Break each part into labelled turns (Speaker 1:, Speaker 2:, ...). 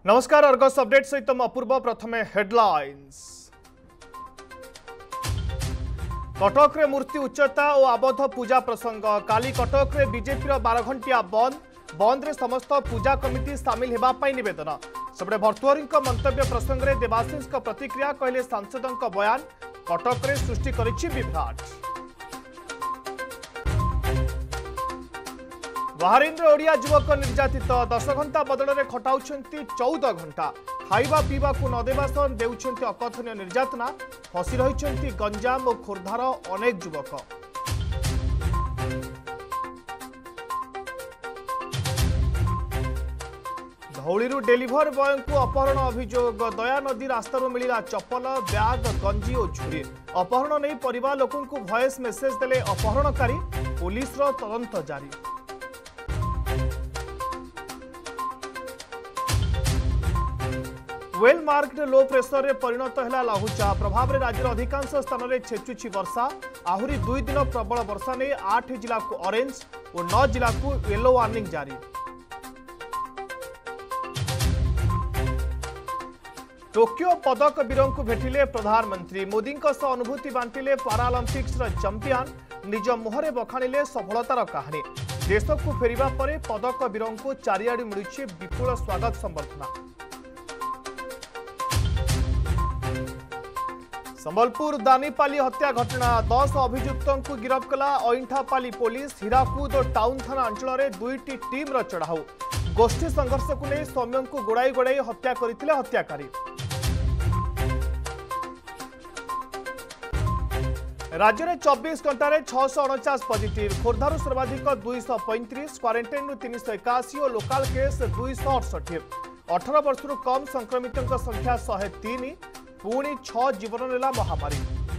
Speaker 1: नमस्कार Argus update सहित अपूर्व प्रथमे हेडलाइंस। कटक रे मूर्ति उच्चता और आबद्ध पूजा प्रसंग। काली कटक रे बीजेपी 12 घंटिया बंद रे समस्त पूजा कमिटी सामिल होगा नवेदन। सेपटे भर्तुहरी मंतव्य प्रसंग में देवाशीष प्रतिक्रिया कहले सांसदों बयान कटक रे सृष्टि करिछि विभ्राट। बाहरीन ओडिया युवक निर्यातित 10 घंटा बदल में खटाउछंती 14 घंटा। खाइबा पीवा को नदेवा सह देउछंती अकथनीय निर्यातना। फसी रहिछंती गंजाम और खोर्धार अनेक युवक। धौलीरू डेलीभर बॉय को अपहरण अभियोग। दया नदी रास्तार मिला चप्पल बैग गंजी और छुरी। अपहरण नहीं परिवार लोकों को वॉइस मेसेज देले अपहरणकारी। पुलिस रो तदंत जारी। वेल मार्केट लो प्रेसर रे परिणत है लघुचाप। प्रभाव में राज्यर अधिकांश स्थान में छेचुची वर्षा। आहरी 2 दिन प्रबल वर्षा नहीं 8 जिला को ऑरेंज और 9 जिला को येलो वार्निंग जारी। टोकियो पदक वीरों को भेटिले प्रधानमंत्री। मोदी अनुभूति बांटिले पारालंपिक्स चैंपियन। निज मुहरे बखाणिले सफलतार कहानी। देश को फेरिबा परे पदक वीरों को चारिआडू मिलुछि विपुल स्वागत संबर्धना। संबलपुर दानीपाली हत्या घटना। 10 अभियुक्तों को गिरफ्त कला अइंठापाली पुलिस। हीराकुद और टाउन थाना अंचल में 2टी टीम चढ़ाऊ। गोष्ठी संघर्ष को नहीं सौम्य को गोड़ाई गोड़ाई हत्या करथिले हत्याकारी। राज्य में 24 घंटे 649 पॉजिटिव। खोर्धारू सर्वाधिक 235। क्वारंटाइन 381 और लोकाल केस 268। 18 वर्ष कम संक्रमितों संख्या 103। पुणी 6 जीवन नेला महामारी।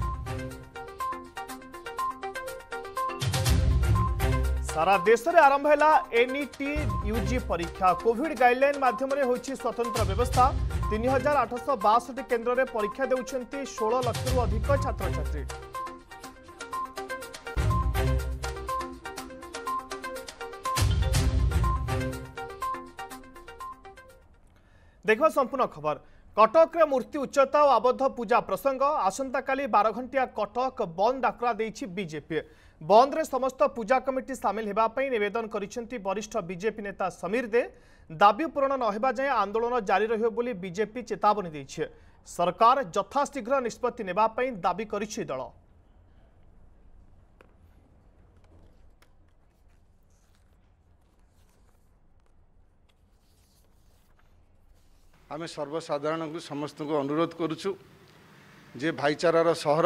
Speaker 1: सारा देश में आरंभ है एनईटी यूजी परीक्षा। कोविड गाइडलाइन माध्यम होइछि स्वतंत्र व्यवस्था। 3862 केन्द्र में परीक्षा देउछंती 16 लाख रु अधिक छात्र छात्री। देखो संपूर्ण खबर। कटक रे मूर्ति उच्चता और आबद्ध पूजा प्रसंग। आसंता काली 12 घंटिया कटक बंद डाकरा देइछि बीजेपी। बंद रे समस्त पूजा कमिटी सामिल हेबा पई निवेदन करिसेंती वरिष्ठ बीजेपी नेता समीर दे। दाबी पूरण न हेबा जाय आंदोलन जारी रहियो बोली बीजेपी चेतावनी देइछि। सरकार यथाशीघ्र निष्पत्ति नेबा पई दाबी करिछि दल।
Speaker 2: आम सर्वसाधारण को समस्त को अनुरोध करुचु जे भाईचारार सहर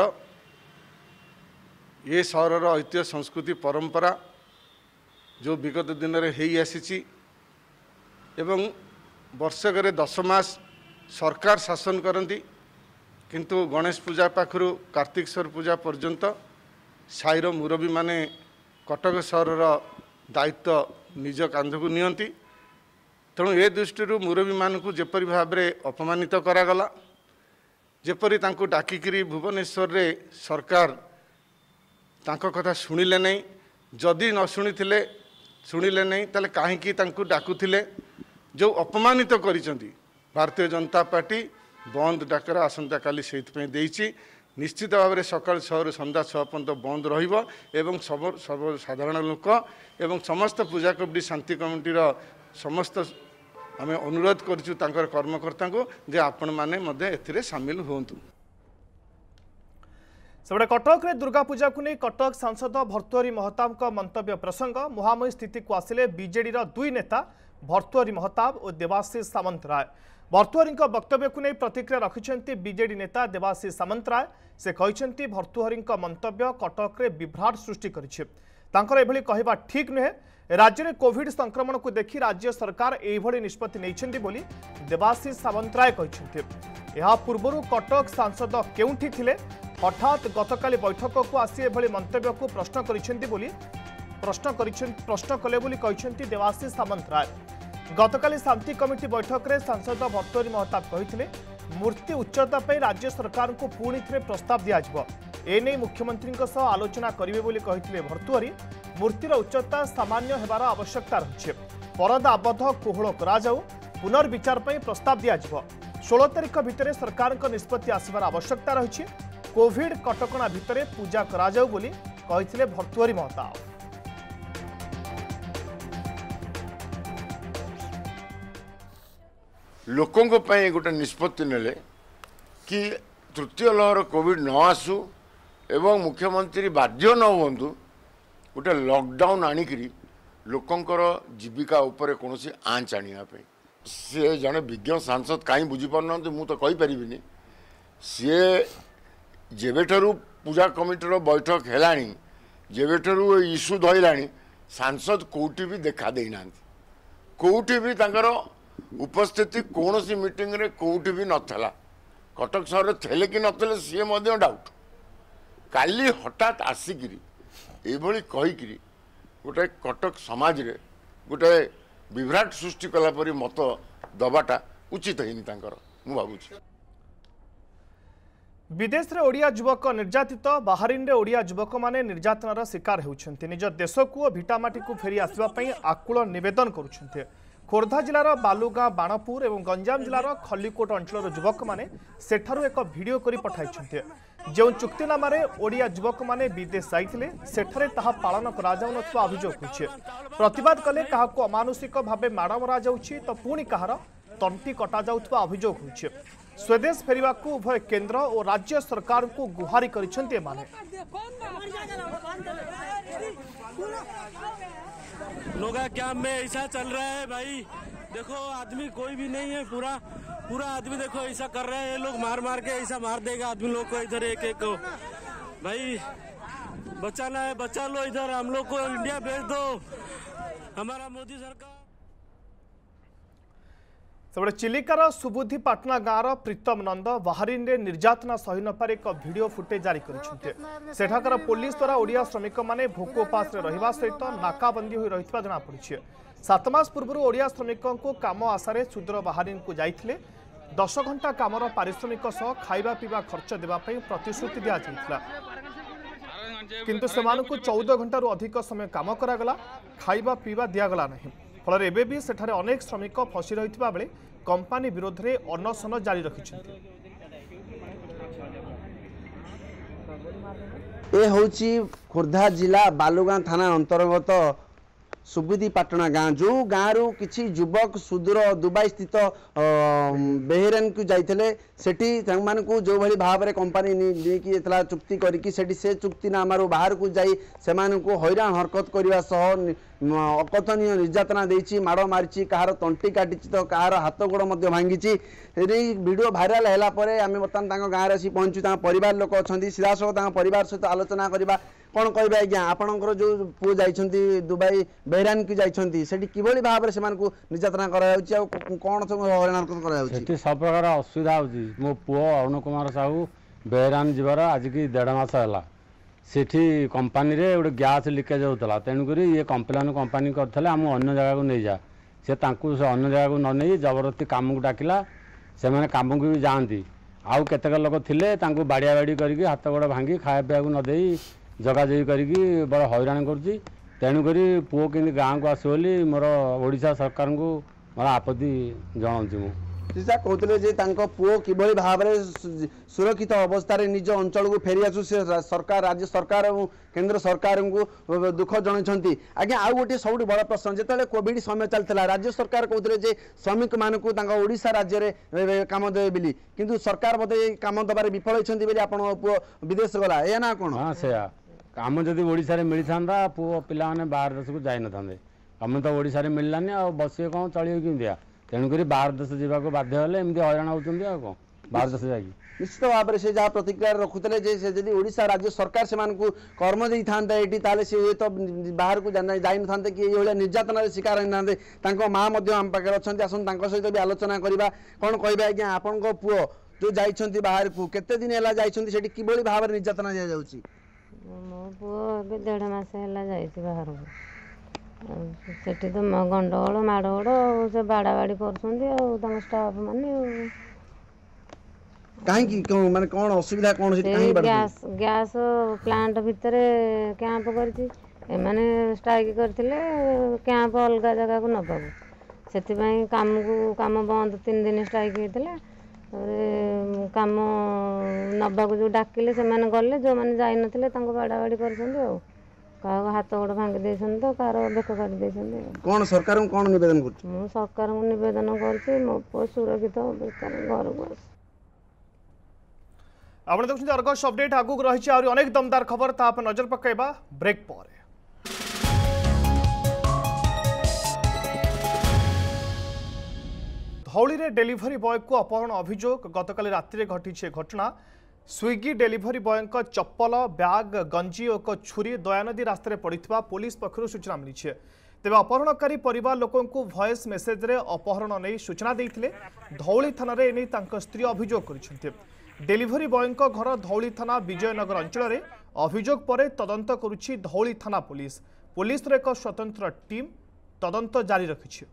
Speaker 2: ये सहरर ऐतिह्य संस्कृति परंपरा जो विगत दिन में हो आसी एवं वर्षक 10 मास सरकार शासन करती किंतु गणेश पूजा पाखु कार्तिकेश्वर पूजा पर्यंत साईर मुरबी माने कटक सहरर दायित्व निज कांधक नियंती। तेणु ए दृष्टि मुरबी मानू जेपरी भाव में अपमानित करागला जेपरी तांको डाकिकी भुवनेश्वर रे सरकार तांको कथा शुणिले नहीं। जदि न शुणिले नहीं ताले कहीं डाकुथिले जो अपमानित करिसेंती। भारतीय जनता पार्टी बंद डाकरा आसंता काली सेइथपई देइछि। निश्चित भाव में सकाल 6 संध्या 6 पर्यंत बंद रहिबो एवं सर्वसाधारण लोक एवं समस्त पूजा कमिटी शांति कमिटीर समस्त आम अनुरोध करूँ कर्मकर्ता को जे आपण माने मध्य एथिरे सामिल होंतु।
Speaker 1: सेबडे कटक रे दुर्गा पूजा को नहीं कटक सांसद भर्तुहरी महताब का मंतव्य प्रसंग। मुहांमुही स्थिति को आसिले बीजेडी 2 नेता भर्तुहरी महताब और देवाशीष सामंतराय। भर्तुहरी वक्तव्य को नहीं प्रतिक्रिया रखिछंती बीजेडी नेता देवाशीष सामंतराय। से कहिछंती भर्तुहरी मंतव्य कटक रे विभ्राट सृष्टि करिछि। तांकर एभली कहबा ठीक नुहे। राज्य में कोविड संक्रमण को देखि राज्य सरकार एभली निष्पत्ति नैछंती बोली देवाशीष सामंतराय कहिछंती। यहा पूर्वरु कटक सांसद केउंठी थिले हठात गतकाली बैठक को आसी एभली मंतव्य को प्रश्न कले बोली कहिछंती देवाशीष सामंतराय। गतकाली शांति कमिटी बैठक में सांसद भर्तुहरी महताब कहिथिले मूर्ति उच्चता पर राज्य सरकार को पुणी थे प्रस्ताव दिज्व। एने मुख्यमंत्री आलोचना करेंगे बोली कहिथिले भर्तुहरी। मूर्तिर उच्चता सामान्य हेबार आवश्यकता रही। परदा आबद्ध कोहल करा जाऊ। पुनर्विचार पर प्रस्ताव दिया 16 तारिख भितर सरकार निष्पत्ति आसबार आवश्यकता रही। कोविड कटकणा भितर पूजा कराजाऊ बोली कहिथिले भर्तृहरि महताब।
Speaker 3: लोकों गोटे निष्पत्ति नेले कि तृतीय लहर कोविड न आसू एवं मुख्यमंत्री बाध्य न हुंतु गोटे लॉकडाउन आनिकी लोकंकर जीविका उपरे कौन आँच आने सी जड़े विज्ञ सांसद कहीं बुझीपार मु तो कहीपरि सी जेबेठू पूजा कमिटर बैठक है जेबेठू इश्यू धरला सांसद कौटी भी देखा देना कौटी भी तांकर उपस्थिति कौन सी मीटिंग रे कौटी भी नथला कटक सहर थे कि नथिले सी डाउट काली हठात आसिकी ये कहीकि गोटे कटक समाज रे गोटे विभ्राट सृष्टि कलापरि मत दबाटा उचित है मु भावुछि।
Speaker 1: विदेश रे ओडिया युवक निर्यातित बाहरीन रे ओडिया युवक माने निर्यातनार शिकार होउछन्ति। निज देश को भिटामाटी को फेरी आसवा पई आकुल निवेदन करुछन्ति। खोर्धा जिलार बालुगाँ बाणपुर और गंजाम जिलार खलिकोट अंचल युवक माने सेठारु एक भिडियो करी पठाइछन्ति। जो चुक्तिनामारे ओडिया युवक माने विदेश जाइथिले सेठारे ताहा पालन करा जाउ नथवा अभियोग होइछे। प्रतिवाद कले काहाको अमानुषिक भाबे माड़ मरा जाउछि तो पुणी काहार तंटी कटा जाउथवा अभियोग होइछे। स्वदेश फेरिबाकू उभय केंद्र और राज्य सरकार को गुहारी करिछन्ति एमाने।
Speaker 4: लोगा क्या में ऐसा चल रहा है भाई, देखो आदमी कोई भी नहीं है, पूरा आदमी देखो ऐसा कर रहे हैं ये लोग, मार मार के ऐसा मार देगा आदमी लोग को इधर एक एक को। भाई बचाना है बचा लो, इधर हम लोग को इंडिया भेज दो हमारा मोदी सरकार।
Speaker 1: सबले चिलिकार सुबुद्धि पाटना गाँव प्रीतम नंद बाहरीन रे निर्यातना सही नपार एक भिडियो फुटेज जारी करिसेंते। सेठाकर पुलिस द्वारा ओडिया श्रमिक माने भोक उपास रहिबा सहित नाकाबंदी होई रहितबा जणा पड़िछे। 7 मास पूर्व ओडिया श्रमिकों को काम आशारे सुदूर बाहरीन को जाइथिले 10 घंटा कामर पारिश्रमिक सह खाइबा पीवा खर्च देबा पई प्रतिश्रुति दिया जाइथिला, किंतु सेमानकु 14 घंटारू अधिक समय काम करागला, खाइबा पीवा दियागला नहीं। फल एबे भी सेठारे अनेक श्रमिक फसी रहितबा बेले कंपानी विरोध रे अनशन जारी रखिछन्ते।
Speaker 5: ए होची खोर्धा जिला बालुगाँ थाना अंतर्गत सुबुद्धि पाटना गाँ, जो गाँव किसी युवक सुदूर दुबई स्थित बेहरेन को जाइए सेठी जो भली भाव में कंपानी नहीं चुक्ति करके से चुक्तिनामारू बाहर को जाई सेमानकु को हैरान हरकत करने सह अकथनीय निर्यातना देछि, माड़ मारी, कहार तंटी काटी तो कहार हाथ गोड़ भांगी। वीडियो भाइराल है आम बर्तमान गाँव में आसी पहुँचु, परिवार लोक अच्छा सीधासख परिवार सहित आलोचना करवा। कौन कहे आज्ञा आपणकर जो पुओ जाइछन्ति दुबई बेहरान की जाइछन्ति सेठी किभली भाव से निर्यातना कराउछि आ कोन सब हैरान हरकत कराउछि?
Speaker 6: सेठी सब प्रकार असुविधा होछि। मो पुओ अरुण कुमार साहू बेहरान जीवार आज की 1.5 मास है, सेठी कंपानी रे गोटे गैस लिकेज होता, तेणुक ये कंप्लेन कंपानी करते आम अन्य जगह को नहीं जा, से अन्य जगह को न नहीं जबरदस्ती काम को डाकिला, से मैंने काम को भी जाती। आउ केतेक लोक थिले तांको बाड़िया बाड़ी करके हाथ गोड़ भांगी खाया पीया को न देई जगाजगी करके बड़ हैरान करुच्ची। तेणुक पुओ कि गाँव को आस मोर ओडिशा सरकार को मोर आपत्ति जनाऊँ।
Speaker 5: सीसा कहते पुओ किभली भाव में सुरक्षित अवस्था निज अंचल को फेरी आसु से सरकार राज्य सरकार और केंद्र सरकार को दुख जनइछन्ति। आज्ञा आउ गोटे सब बड़ प्रश्न, जिते कोविड समय चलता राज्य सरकार कहते श्रमिक मानक ओडिशा राज्य में काम देवे बोली, किंतु सरकार बोधे काम दबार विफल होती बोली आपण पुओ विदेश गला या ना कौन?
Speaker 6: हाँ से कम जदि ओडिशा रे मिली था पुओ पिला माने बाहर देश को जाई न थांदे, कम तो ओडिशा रे मिललानी आ बसिए कौन चलिए किंदिया, तेणुक बाहर देश जावाक बाध्य हेले एमती हैरान होउछन्ति आ कौन बाहर देश जाई।
Speaker 5: निश्चित भाव में से जहाँ प्रतिक्रिया रखुते जदि ओडिशा राज्य सरकार से कर्म दे था ये सी तो बाहर को जाई न था कि ये निर्यातन शिकार होना था। माँ आम पाखे अच्छा आसन सहित भी आलोचना करवा। कौन कहे आज्ञा आपण पुओ जो जाइछन्ति बाहर को केते दिन है जाइछन्ति किभली भाव में निर्यातना दि जाउछि?
Speaker 7: मो पुओ 1.5 मास है जाइछि बाहर को, सेठी तो गंडगोल माड़गोड़ से बाड़ा बाड़ी कर स्टाफ माने
Speaker 5: कहीं माने कौन असुविधा कौन
Speaker 7: गैस प्लांट भितर कैंप करछि, एमाने स्ट्राइक करथिले कैंप अलग जगह को नबाबू ସେଥିପାଇଁ କାମ ବନ୍ଦ 3 ଦିନ ଷ୍ଟ୍ରାଇକ୍ ହେଇଥିଲା। काम नबाक जो डाकिले से गले जो मैंने जाइनଥିଲେ तांको बाड़ाबाड़ी करछन्ते और का हाथ गोड़ भांगी देछन तो कार बेक काटी देछन।
Speaker 5: कोन सरकार को कोन निवेदन करछ?
Speaker 7: मु सरकार को निवेदन करछि मो पो सुरक्षित बेकार घर को।
Speaker 1: आपण देखुछन अर्गस अपडेट आगु रहिछि और अनेक दमदार खबर ता आप नजर पकाइबा ब्रेक पर। धौली रे डेलीवरी बॉय को अपहरण अभियोग गतकाली राति घटी घटना। स्विगी डेलीवरी बॉय चप्पल बैग गंजी और एक छुरी दयानदी रास्तार पड़ा पुलिस पक्षर सूचना मिली। तेज अपहरणकारी परिवार लोकों को वॉइस मेसेज रे अपहरण नहीं सूचना देते धौली थाना रे स्त्री अभियोग कर। डेलीवरी बॉय घर धौली थाना विजयनगर अंचल अभियोग पर तदंत करुछि धौली थाना पुलिस। पुलिस एक स्वतंत्र टीम तदंत जारी रखिछि।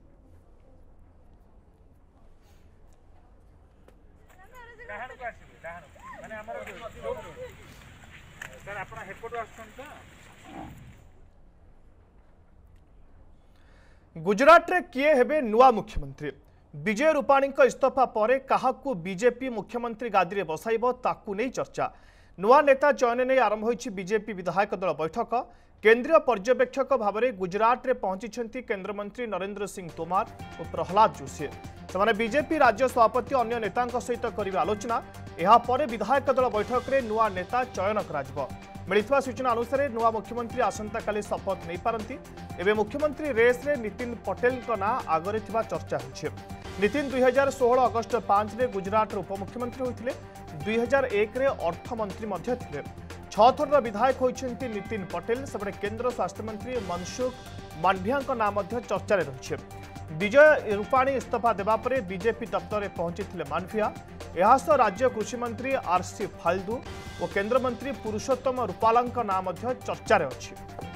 Speaker 1: गुजरात रे किए हेबे नुआ मुख्यमंत्री? विजय रूपाणी इस्तीफा पर काहाकू बीजेपी मुख्यमंत्री गादी रे बसाइबो ताकू नहीं चर्चा। नुआ नेता चयन नहीं आरंभ होइछि बीजेपी विधायक दल बैठक। केंद्रीय पर्यवेक्षक भाव में गुजरात रे पहुंची केंद्र मंत्री नरेंद्र सिंह तोमर और प्रहलाद जोशी। से बीजेपी राज्य सभापति अन्य नेता सहित करेंगे आलोचना। यापर विधायक दल बैठक में नुआ नेता चयन कर मिलता सूचना अनुसार नुआ मुख्यमंत्री आसंता काली शपथ नहीं पारती। एवं मुख्यमंत्री रेस रे नितिन पटेल ना आगरे चर्चा हो। नितिन 2016 अगस्ट 5 रे गुजरात उपमुख्यमंत्री होते 2001 रे अर्थमंत्री थे। 6 थर विधायक होती नितिन पटेल। सेपटे केंद्र स्वास्थ्य मंत्री मनसुख मांडविया नाम चर्चा रही। विजय रूपाणी इस्तीफा देवा पर बीजेपी दफ्तर में पहुंची मांडविया। यह राज्य कृषि मंत्री आरसी फाल्दू और केंद्र मंत्री पुरुषोत्तम रूपाला नाम चर्चा अच्छी।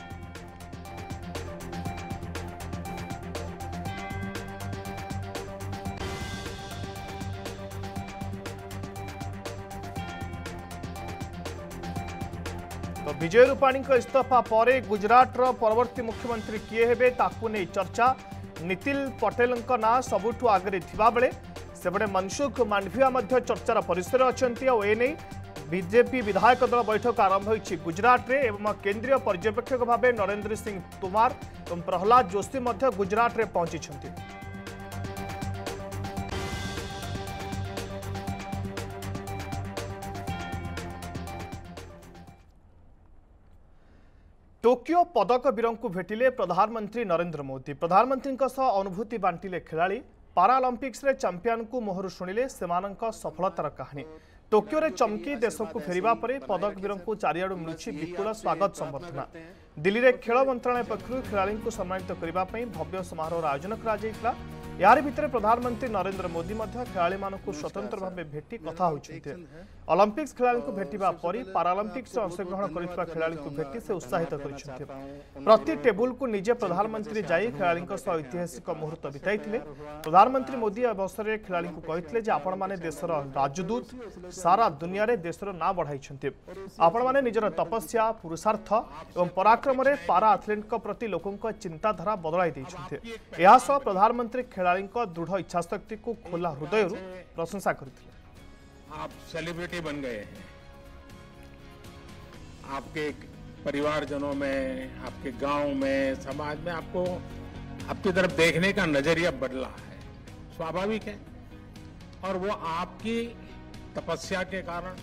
Speaker 1: तो विजय रूपाणी इस्तीफा पर गुजरात परवर्ती मुख्यमंत्री किए हेबे ताकू नहीं चर्चा। नितिन पटेल ना सबुठु आगे थिबा बेले सेपटे मनसुख मांडविया चर्चार परिसर अच्छा। और एने बीजेपी विधायक दल बैठक आरंभ होइछि गुजरात रे। एवं केंद्रीय पर्यवेक्षक भाव नरेंद्र सिंह तोमर और प्रहलाद जोशी गुजरात रे पहुंची। टोकियो पदक वीरों को भेटिले प्रधानमंत्री नरेंद्र मोदी। प्रधानमंत्री अनुभूति बांटिले खिलाड़ी। पारालंपिक्स रे चैंपियन को मोहर शुणिले सेमानंक सफलतार कहानी। टोकियो रे चमकी देश को फेरिबा परे पदक वीरों को चारियाडू मिलुछि विपुल स्वागत संबर्धना। दिल्ली रे खेल मंत्रालय पक्षरु खिलाड़ी को सम्मानित करबा पई भव्य समारोह आयोजन करा जायतिला। यार भितर प्रधानमंत्री नरेंद्र मोदी खिलाड़ी मानक स्वतंत्र भाव भेटी कथा होइछन्ते। ओलंपिक्स खिलाड़ी को भेटिबा परि पारालंपिक्स अंशग्रहण करितबा खिलाड़ी को भेटी से उत्साहित करिछन्ते। प्रति टेबुल को निजे प्रधानमंत्री जाई खिलाड़ी ऐतिहासिक मुहूर्त बिताइथिले। प्रधानमंत्री मोदी अवसर में खिलाड़ी को कहिथिले जे आपण माने देशर राजदूत सारा दुनिया रे देशर ना बढ़ाइछन्ते। आपण माने निजर तपस्या पुरुषार्थ एवं पराक्रम रे पारा एथलीट प्रति लोकंक चिंताधारा बदलाई दैछन्ते। एहा सह प्रधानमंत्री खिलाड़ी दृढ़ इच्छाशक्ति को खोला हृदय प्रशंसा करते।
Speaker 8: आप सेलिब्रिटी बन गए हैं। आपके परिवारजनों में, आपके गांव में, समाज में आपको आपकी तरफ देखने का नजरिया बदला है। स्वाभाविक है और वो आपकी तपस्या के कारण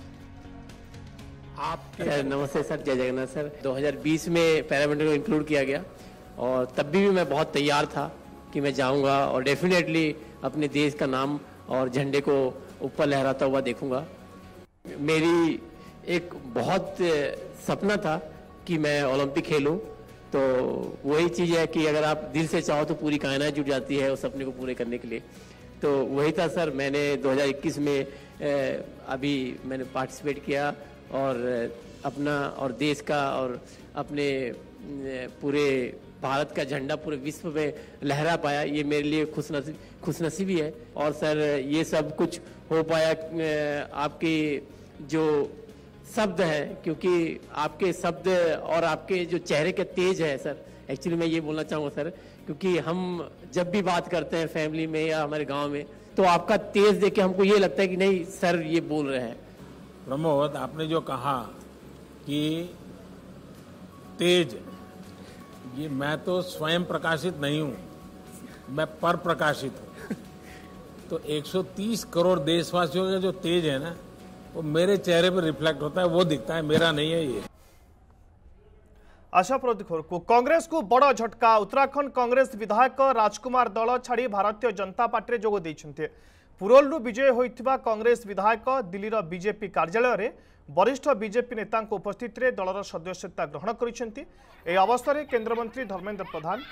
Speaker 8: आपके।
Speaker 9: नमस्ते सर, जय जगन्नाथ सर। 2020 में पैरामिलिट्री को इंक्लूड किया गया और तब भी मैं बहुत तैयार था कि मैं जाऊंगा और डेफिनेटली अपने देश का नाम और झंडे को ऊपर लहराता हुआ देखूंगा। मेरी एक बहुत सपना था कि मैं ओलंपिक खेलूं। तो वही चीज़ है कि अगर आप दिल से चाहो तो पूरी कायनात जुट जाती है उस सपने को पूरे करने के लिए। तो वही था सर। मैंने 2021 में अभी मैंने पार्टिसिपेट किया और अपना और देश का और अपने पूरे भारत का झंडा पूरे विश्व में लहरा पाया। ये मेरे लिए खुशनसीबी है। और सर ये सब कुछ हो पाया आपकी जो शब्द है, क्योंकि आपके शब्द और आपके जो चेहरे के तेज है सर, एक्चुअली मैं ये बोलना चाहूँगा सर, क्योंकि हम जब भी बात करते हैं फैमिली में या हमारे गांव में, तो आपका तेज देख के हमको ये लगता है कि नहीं सर ये बोल रहे हैं।
Speaker 8: प्रमोद, आपने जो कहा कि तेज, ये मैं तो स्वयं प्रकाशित नहीं हूँ, मैं पर प्रकाशित हूँ। तो 130 करोड़ देशवासियों का जो तेज है ना, वो मेरे चेहरे पर रिफ्लेक्ट होता है, वो दिखता है, मेरा नहीं है ये।
Speaker 1: आशा प्रति खबर को कांग्रेस को बड़ झटका। उत्तराखंड कांग्रेस विधायक राजकुमार दल छाड़ी भारतीय जनता पार्टी जोग देइछन्ते। पुरोलू विजय होइथिबा कांग्रेस विधायक दिल्लीर बीजेपी कार्यालय रे वरिष्ठ बीजेपी नेता उपस्थित रे दलर सदस्यता ग्रहण करिसेंती। ए अवसर में केंद्रमंत्री धर्मेंद्र प्रधान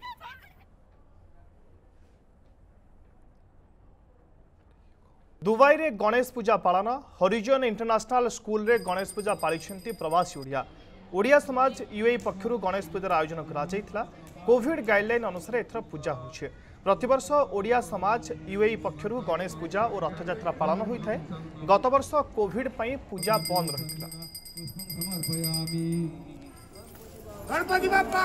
Speaker 1: दुबई रे गणेश पूजा पालन। हरिजन इंटरनेशनल स्कूल रे गणेश पूजा पालिछन्ती प्रवासी ओडिया। ओडिया समाज यूएई पक्षर गणेश पूजार आयोजन करा। कोविड गाइडलाइन अनुसार एथर पूजा होइछे। प्रतिवर्ष ओडिया समाज यूएई पक्षर गणेश पूजा और रथयात्रा पालन होता है। गत वर्ष कोविड पई पूजा बंद रहितला।
Speaker 10: गणपति बाप्पा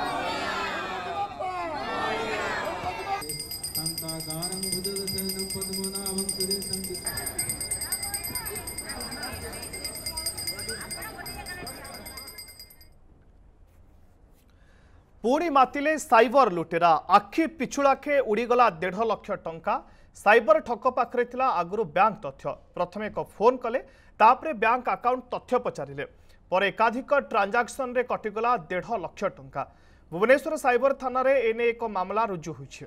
Speaker 1: पुणी मातिले साइबर लुटेरा। आखि पिछुड़ाखे उड़ीगला 1.5 लाख टंका। साइबर ठक पाखरे थिला आगुरु बैंक तथ्य। प्रथमे एक फोन कले, तापरे बैंक अकाउंट तथ्य पचारिले, पर एकाधिक ट्रांजाक्शन रे कटिगला 1.5 लाख टंका। भुवनेश्वर साइबर थाना रे एने एक मामला रुजु होइछे।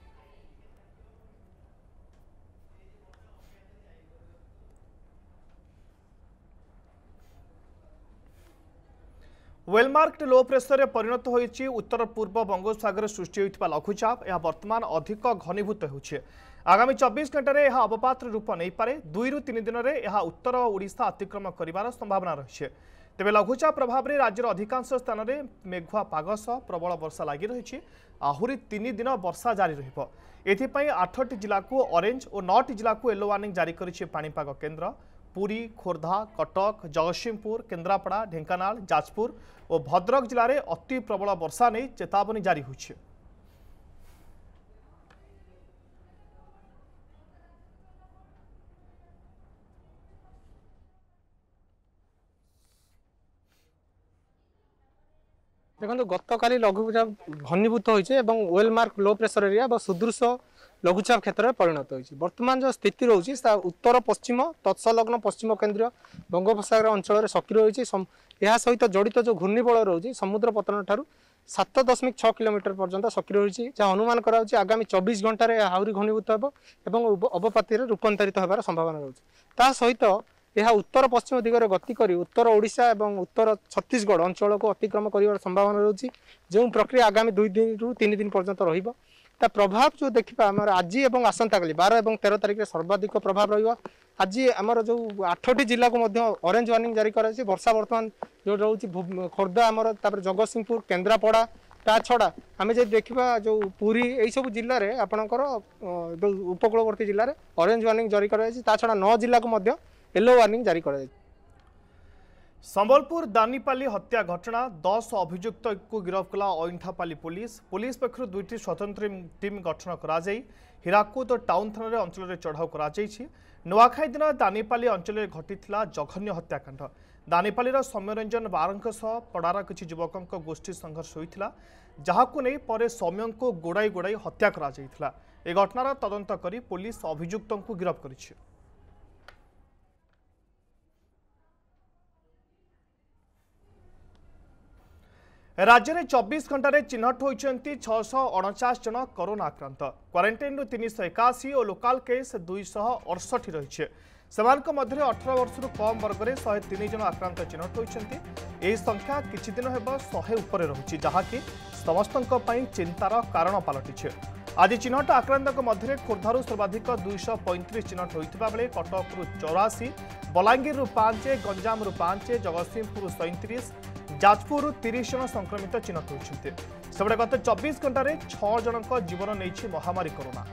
Speaker 1: वेलमार्क लो प्रेसर रे परिणत होइछि। उत्तर पूर्व बंगोपसागर सृष्टि होइथिबा लघुचाप यह वर्तमान अधिक घनीभूत होउछि। आगामी 24 घंटे रे यह अवपात रूप नहीं पारे। 2 ରୁ 3 दिन रे यह उत्तर ओडिशा अतिक्रम करिवार संभावना रहिछि। तेबे लघुचाप प्रभाव रे राज्यर अधिकांश स्थान रे मेघुआ पाग सह प्रबल वर्षा लागि रहिछि। आहुरी 3 दिन वर्षा जारी रहिबो। एथिपई 8टी जिला को ऑरेंज और 9टी जिला को येलो वार्निंग जारी करिछि पाणीपाग केन्द्र। पुरी, खोर्धा, कटक, जगतसिंहपुर, केन्द्रापड़ा, ढेंकानाल, जाजपुर और भद्रक जिले में अति प्रबल वर्षा नहीं चेतावनी जारी होइछि।
Speaker 11: देखो गतकाली लघुचाप घनीभूत होइछे एवं वेलमार्क लो प्रेशर एरिया व सुदृश लघुचाप क्षेत्र में परिणत होइछे। वर्तमान जो स्थिति रोची उत्तर पश्चिम तत्सलग्न पश्चिम केंद्रीय बंगोपसागर अंचल में सक्रिय होइछे। यह सहित जड़ित जो घूर्णिबल रोची समुद्र पतन ठारू 7.6 किलोमीटर पर्यंत सक्रिय होइछे, जहाँ अनुमान कराउछि आगामी 24 घंटा रे आहुरी घनीभूत हेबो एवं अवपाती रे रूपांतरित होबार संभावना रहउछि। ता सहित यह उत्तर पश्चिम दिगरे गति करी उत्तर ओडिशा एवं उत्तर छत्तीसगढ़ अंचल को अतिक्रम करिवार संभावना रहउछि, जो प्रक्रिया आगामी 2 दिन ରୁ 3 दिन पर्यंत रहिबो। ता प्रभाव जो देखा आम आज और आसंता काली 12 और 13 तारिख में सर्वाधिक प्रभाव रहा। आज आमर जो 8टी जिला को ऑरेंज वार्निंग जारी कर वर्षा वर्तमान जो रोचे खोर्धा आमर जगतसिंहपुर केन्द्रापड़ा ता छड़ा आम जो देखा जो पुरी यही सब जिले में आपणकर उपकूलवर्ती जिले में ऑरेंज वार्निंग जारी कर छड़ा 9 जिला को येलो वार्निंग जारी कर।
Speaker 1: संबलपुर दानीपाली हत्या घटना 10 अभियुक्त को गिरफ्त कला अइंठापाली पुलिस। पुलिस पक्षर 2टी स्वतंत्र टीम गठन करा जाई हीराकुद और टाउन थाना अंचल में चढ़ाऊ करा जाइछि। नुआखाई दिन दानीपाली अंचल में घटिथिला जघन्य हत्याकांड। दानीपालीर सौम्यरंजन बारंक सह पड़ार किछि युवकंक गोष्ठी संघर्ष होइथिला, जहाकु नै परे सौम्य को गोड़ाई गोड़ाई हत्या करा जाइथिला। ए घटनार तदंत करी पुलिस अभियुक्तों को गिरफ्त करिछि। राज्य में 24 घंटे चिन्हट होती 649 जन कोरोना आक्रांत। क्वारंटाइन 381 और लोकाल केस 268 रही। सेमानक मध्य 18 वर्ष कम वर्ग में 103 जन आक्रांत चिन्हट होती। यह संख्या किछि दिन हेब 100 ऊपर रही, जहाँकि समस्त चिंतार कारण पलटि। आज चिन्हट आक्रांत मध्य खोर्धारू सर्वाधिक 235 चिन्हट होता बेले कटकू 84, बलांगीर 5, गंजाम 5, जगतसिंहपुर 37, जाजपुर 30 जन संक्रमित चिन्हट होती। सेबड़े गत 24 घंटे 6 जनक जीवन नहीं महामारी कोरोना।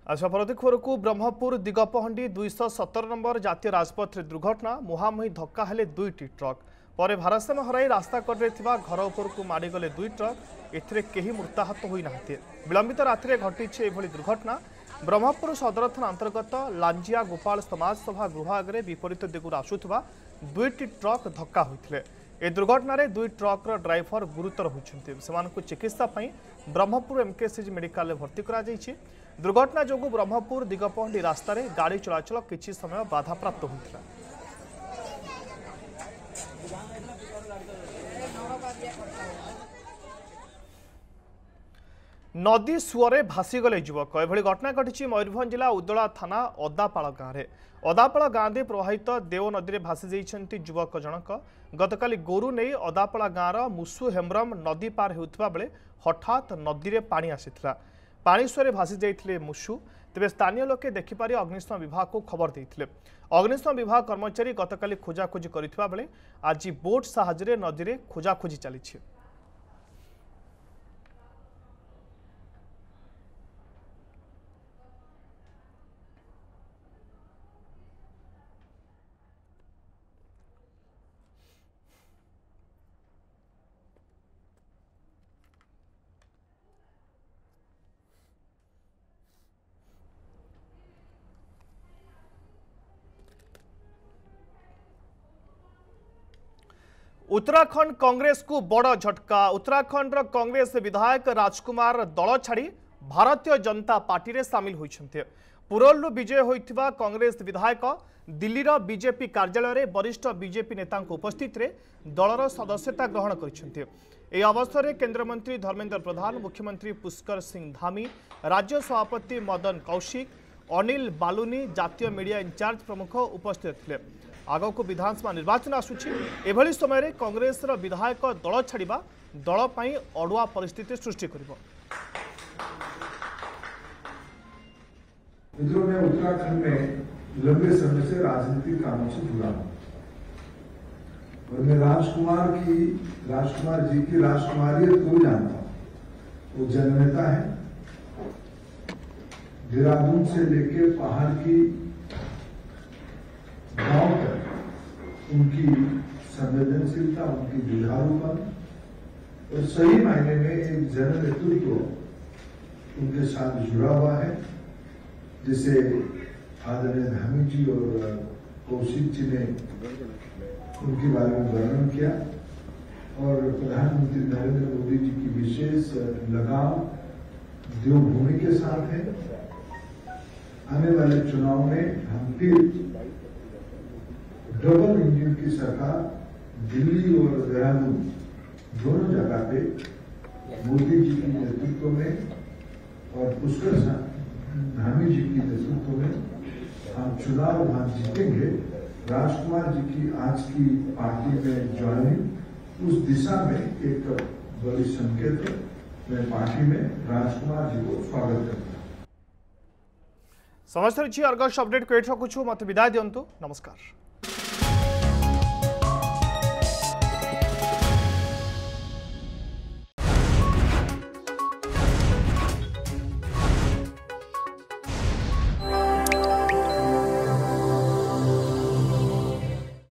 Speaker 1: आज परवर्ती खबर को ब्रह्मपुर दिगपहंडी 217 नंबर जातीय राजपथ दुर्घटना मुहांमुही धक्का हेले दुईटी ट्रक पर भारसाम्य हराई रास्ता कड़े घर उपर को माड़गले दुई ट्रक एथिरे केही मृताहत होई नाहंती। विलंबित रात्रि घटी एभली दुर्घटना ब्रह्मपुर सदर थाना अंतर्गत लांजिया गोपाल समाज सभा गृह आगे विपरीत दिगुर आसुवा दुईटी ट्रक धक्का होते। ए दुर्घटना रे दुई ट्रक्र ड्राइवर गुरुतर होती चिकित्सा ब्रह्मपुर एमकेसीजी मेडिकल भर्ती करा जायछि। दुर्घटना जो ब्रह्मपुर दिगपहंडी रास्तार गाड़ी चलाचल किछि समय बाधाप्राप्त होता। नदी सुअरे भासीगले युवक एभली घटना घटी मयूरभंज जिला उदला थाना अदापाल गाँव में अदापाल गाँव में प्रवाहित देव नदी में भासी जाइछन्ति युवक जनक। गतकाली गोरु नहीं अदापाल गाँवर मुसु हेम्ब्रम नदी पार होउथबा बेले हठात नदी में पानी आसीथिला। पानी सुअरे भासी जाइथिले मुसु। तेबे स्थानीय लोके देखिपारि अग्निशम विभाग को खबर देइथिले। अग्निशम विभाग कर्मचारी गतकाली खोजाखोजी करिथिबा बेले आज बोट साहाय्य नदी में खोजाखोजी चलिछि। उत्तराखंड कांग्रेस को बड़ झटका। उत्तराखंड कांग्रेस विधायक राजकुमार दल छाड़ी भारतीय जनता पार्टी रे सामिल होइछन्ते। पुरलु विजय होइथिबा कांग्रेस विधायक दिल्लीर बीजेपी कार्यालय रे वरिष्ठ बीजेपी नेता उपस्थित रे दलर सदस्यता ग्रहण करिछन्ते। ए अवसर में केंद्रमंत्री धर्मेंद्र प्रधान, मुख्यमंत्री पुष्कर सिंह धामी, राज्य सभापति मदन कौशिक, अनिल बालुनी, जातीय मीडिया इंचार्ज प्रमुख उपस्थित थे। आग को विधानसभा निर्वाचन आसुछि। एभली समय कांग्रेस विधायक दल छाड़ा दल पई अड़ुआ परिस्थिति सृष्टि करिबो।
Speaker 12: मैं उत्तराखंड में लंबे समय से राजनीतिक कामों से जुड़ा हूं और मैं राजकुमार जी की राजकुमारियत को जानता हूं। वो जननेता है। देहरादून से लेकर पहाड़ की गांव तक उनकी संवेदनशीलता, उनकी जुझारूपन और सही मायने में एक जन नेतृत्व उनके साथ जुड़ा हुआ है, जिसे आदरणीय धामी जी और कौशिक जी ने उनके बारे में वर्णन किया। और प्रधानमंत्री नरेंद्र मोदी जी की विशेष लगाव देवभूमि के साथ है। आने वाले चुनाव में हम फिर डबल इंजन की सरकार दिल्ली और देहरादून दोनों जगह पे मोदी जी के नेतृत्व में और पुष्कर धामी जी के नेतृत्व में हम चुनाव वहां जीतेंगे। राजकुमार जी की आज की पार्टी में ज्वाइनिंग उस दिशा में एक बड़ी संकेत है। मैं पार्टी में राजकुमार जी को स्वागत करता हूं।
Speaker 1: समस्त अर्गस अपडेट को रखुछु। मत विदाय दियंतु। नमस्कार।